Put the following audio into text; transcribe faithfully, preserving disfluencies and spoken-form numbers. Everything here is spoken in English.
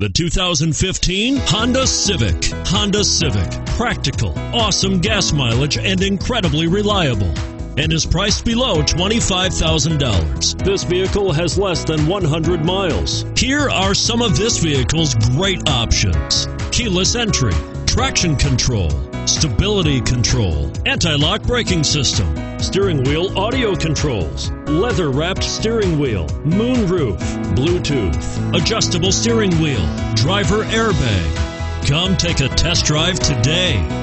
The two thousand fifteen Honda Civic. Honda Civic. Practical, awesome gas mileage, and incredibly reliable. And is priced below twenty-five thousand dollars. This vehicle has less than one hundred miles. Here are some of this vehicle's great options: keyless entry, traction control, stability control, anti-lock braking system, steering wheel audio controls, leather-wrapped steering wheel, moonroof, Bluetooth, adjustable steering wheel, driver airbag. Come take a test drive today.